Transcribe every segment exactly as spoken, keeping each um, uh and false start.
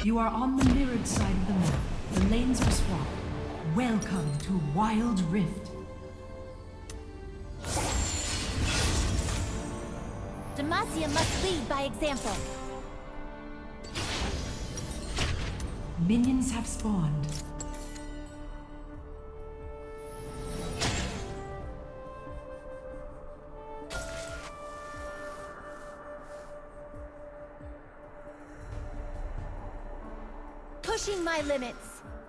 You are on the mirrored side of the map. The lanes are swapped. Welcome to Wild Rift. Demacia must lead by example. Minions have spawned. Pushing my limits.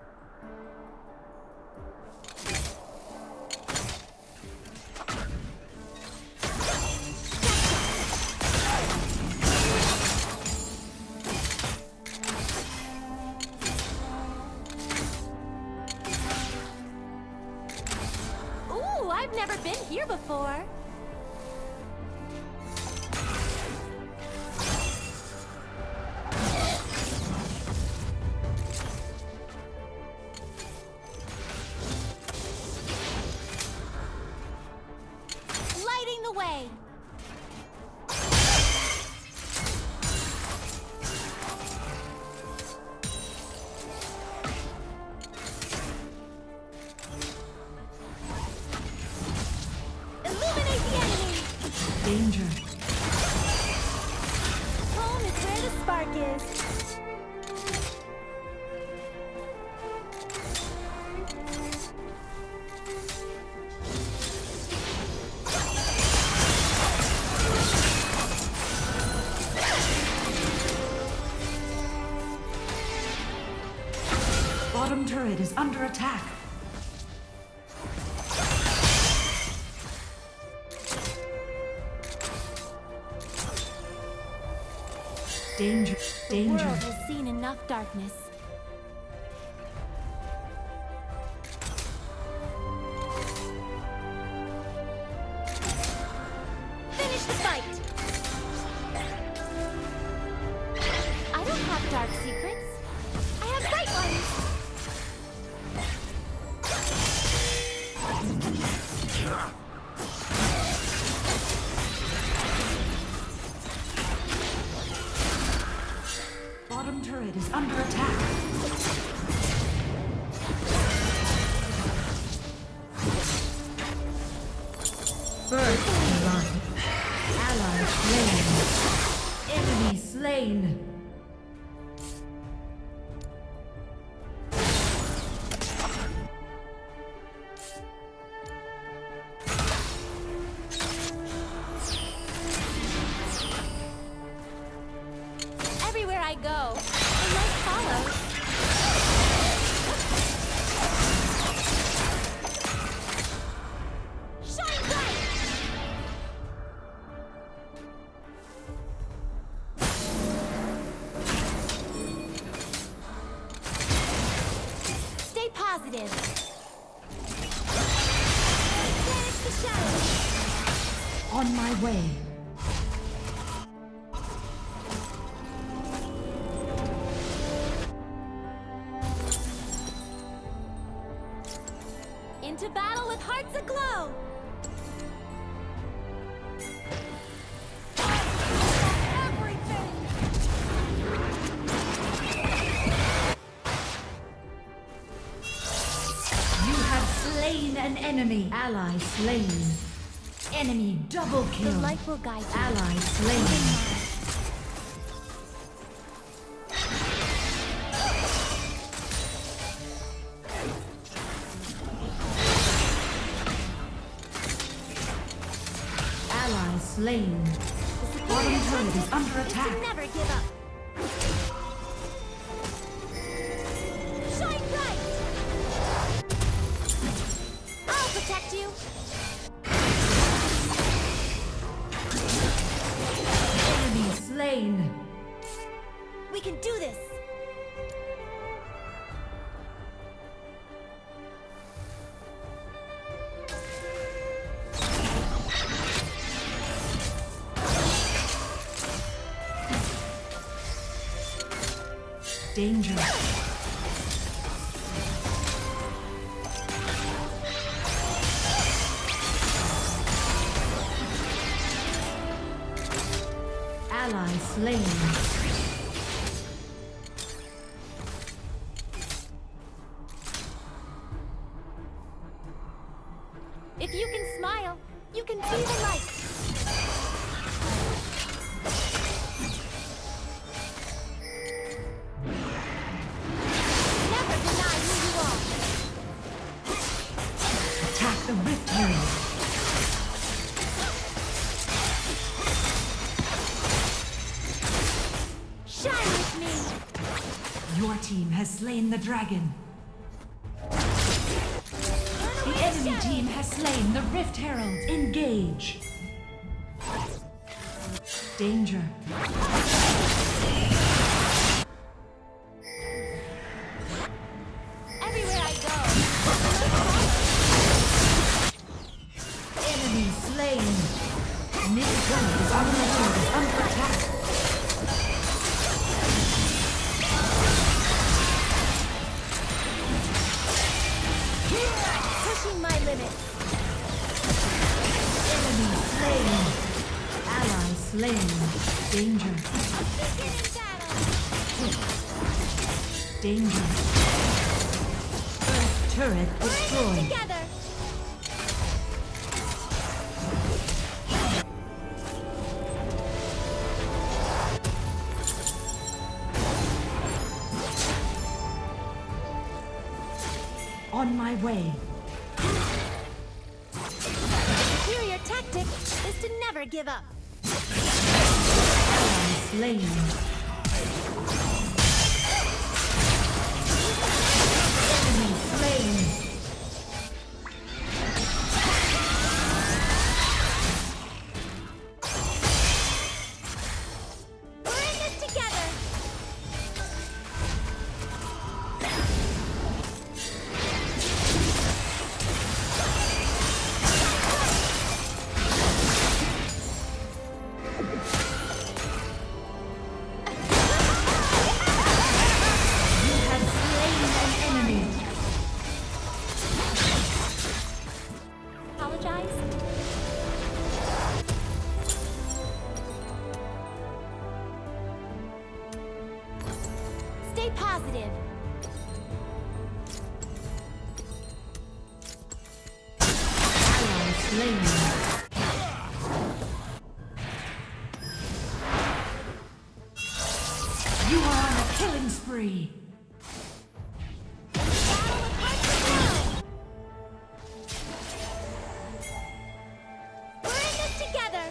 Ooh, I've never been here before. Way. Illuminate the enemy. Danger. Home is where the spark is. Bottom turret is under attack. Danger, danger. The world has seen enough darkness. Finish the fight! I don't have dark secrets. I have bright ones! Bottom turret is under attack. First blood. Ally slain. Enemy slain. Everywhere I go, the light follows. Shine bright! Stay positive. Banish the shadows. On my way. Into battle with hearts aglow! Everything! You have slain an enemy. Ally slain. Enemy double kill. The light will guide you. Ally slain. Ally slain. Bottom turret is under attack. Never give up. Shine bright! I'll protect you. Enemy slain. We can do this. Danger. Ally slain. If you can smile, you can be the light. Never deny who you are. Attack the Rift Herald. Shine with me. Your team has slain the dragon. The enemy team has slain the Rift Herald. Engage. Danger. Everywhere I go. Enemy slain. Mid-turret is under attack. Under attack. Pushing my limits. Enemy slain. Ally slain. Danger. Begin in battle. Danger. First turret destroyed. Together. On my way. Superior tactic is to never give up. Ally slain. Enemy slain. We're in this together. You have slain an enemy. Apologize. Stay positive. Ally slain. You are on a killing spree. Battle with hearts and soul. We're in this together.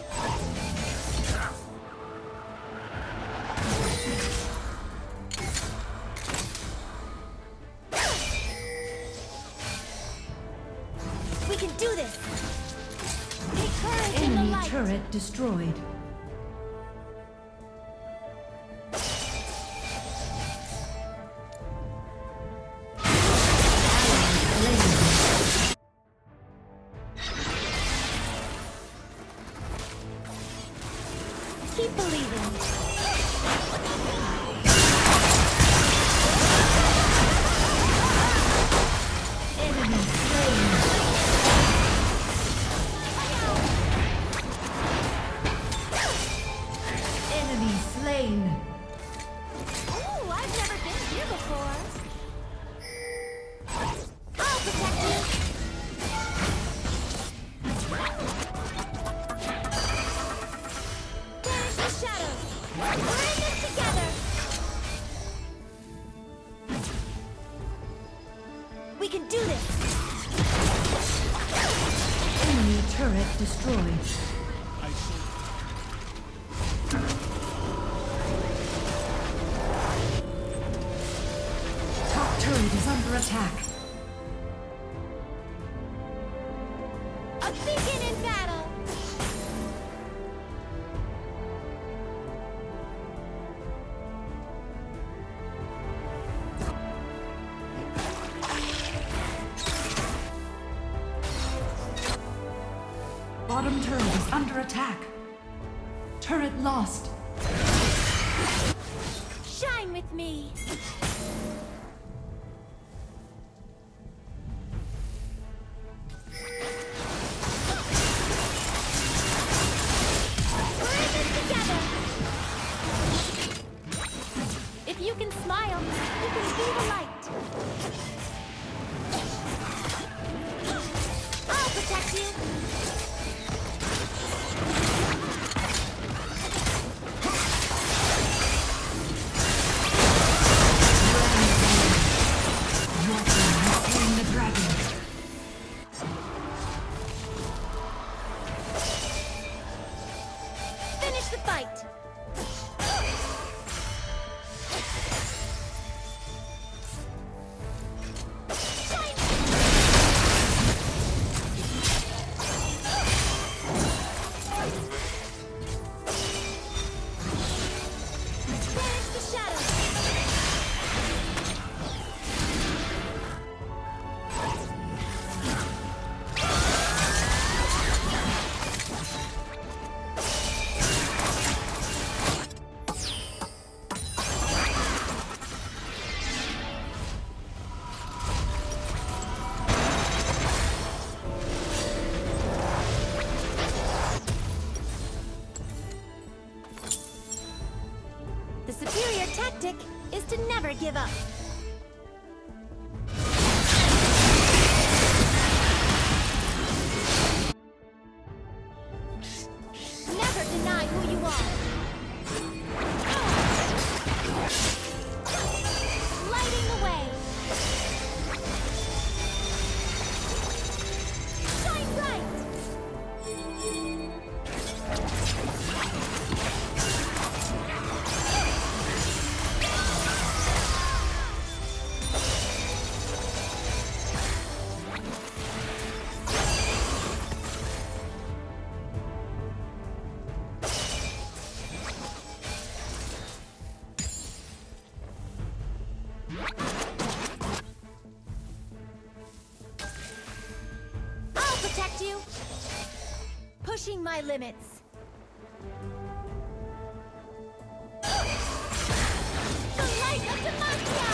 We can do this. Take courage in the Enemy light. turret destroyed. Keep believing. Enemy slain. Enemy slain. Ooh, I've never been here before. I'll protect you. Banish the shadows. We're in this together. We can do this. Enemy turret destroyed. Top turret is under attack. A beacon in battle. Bottom turret is under attack. Turret lost. Shine with me. We're in this together. If you can smile, you can be the light. I'll protect you. Your team has slain the dragon. Finish the fight. The superior tactic is to never give up. Never deny who you are. Lighting the way. Shine bright. I'll protect you. Pushing my limits. The light of Demacia!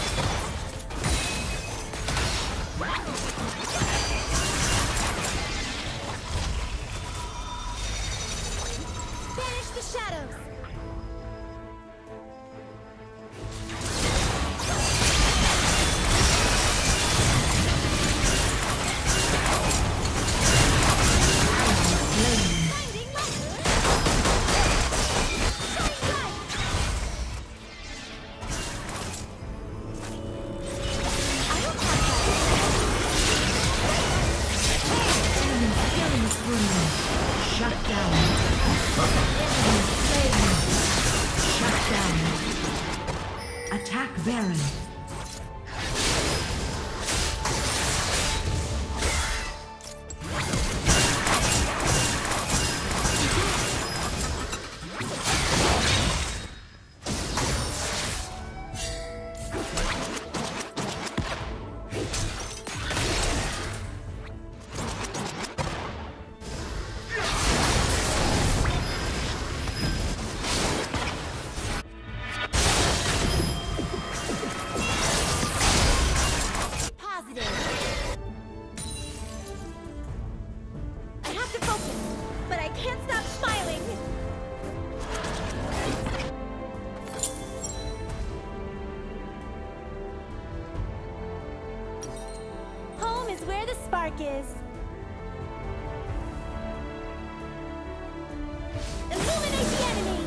Banish the shadows. Shut down. Shut down. Attack Baron. Where the spark is. Illuminate the enemy!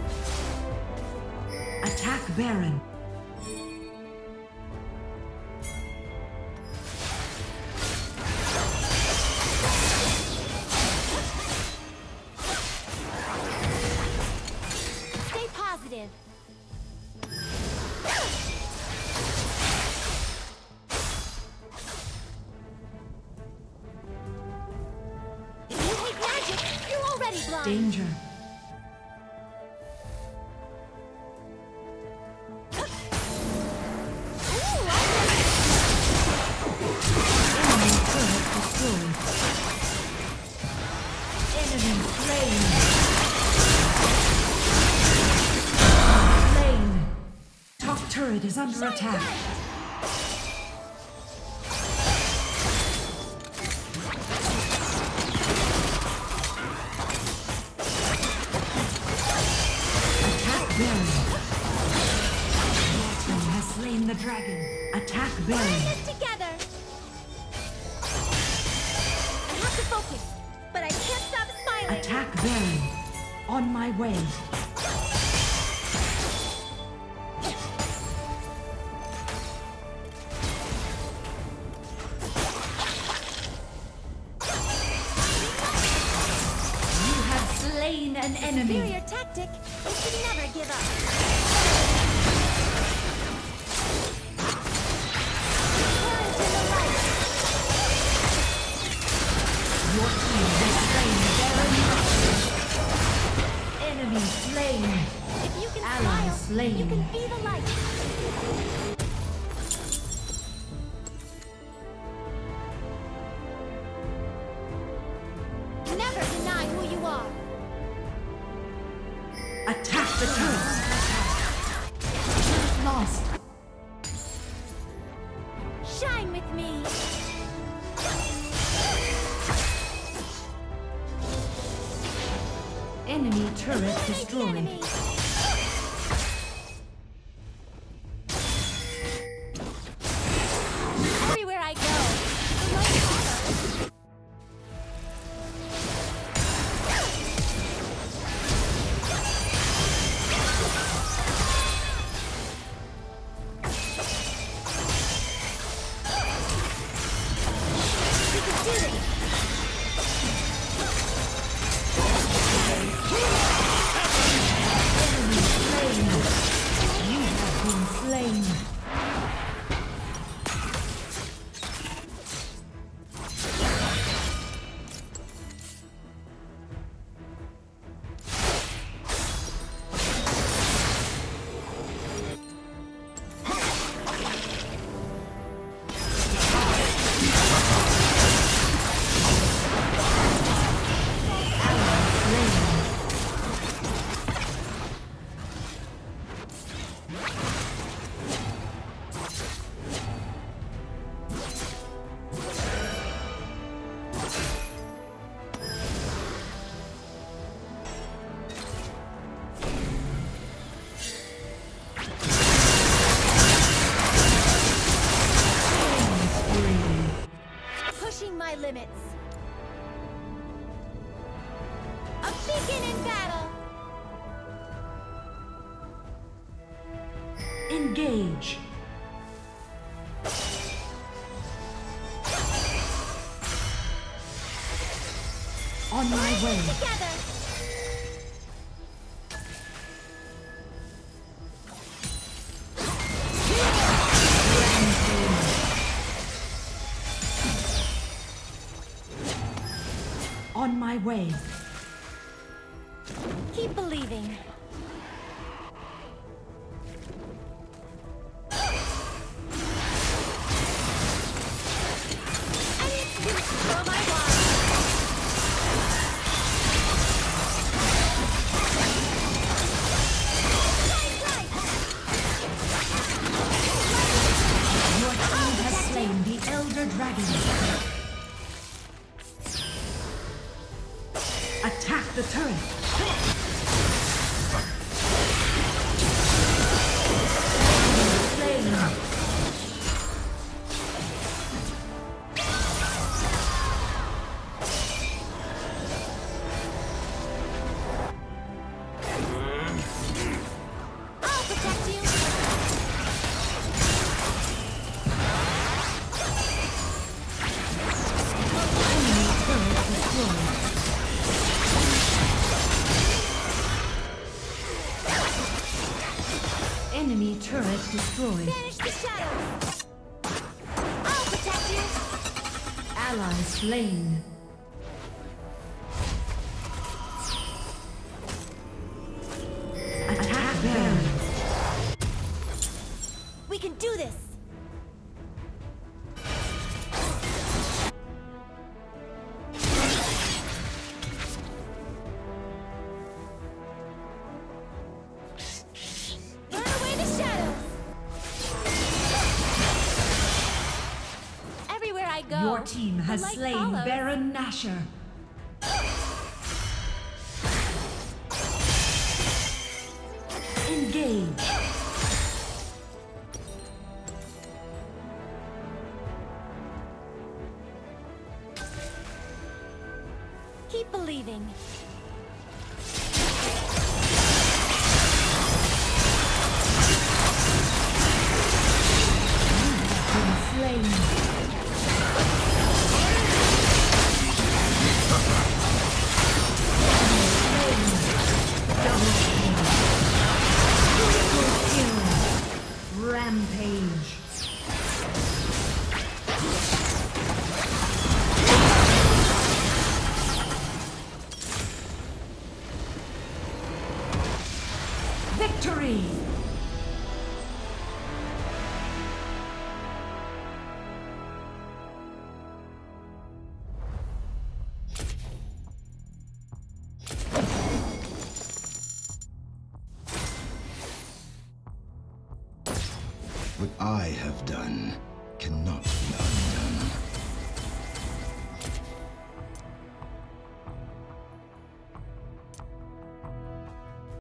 Attack Baron. Stay positive. Danger. Enemy turret destroyed. Enemy slain. Slain. Top turret is under attack. The dragon. Attack Baron. Together. I Attack Baron. On my way. You have slain an enemy. Superior tactic is to never give up. Your team has slain Baron Nashor. Enemy slain. If you can Ally smile, slain. you can be the light. Never deny who you are. Attack the turret. Turret lost. Shine with me. Enemy turret Eliminate the destroyed. enemy. Everywhere I go, the light follows. We can do this. You have been slain. Pushing my limits. A beacon in battle. Engage. On my way. Together. On my way. Keep believing. I need to throw my wand. Shine bright. Your team has slain the Elder Dragon. Attack the turret. Slain. I'll protect you. Enemy turret destroyed. Enemy turret destroyed. Banish the shadows. I'll protect you. Ally slain. Attack Baron. We can do this. Burn away the shadows. Everywhere I go, Your team the has light slain follows. Baron Nashor. Engage. Keep believing. what I have done.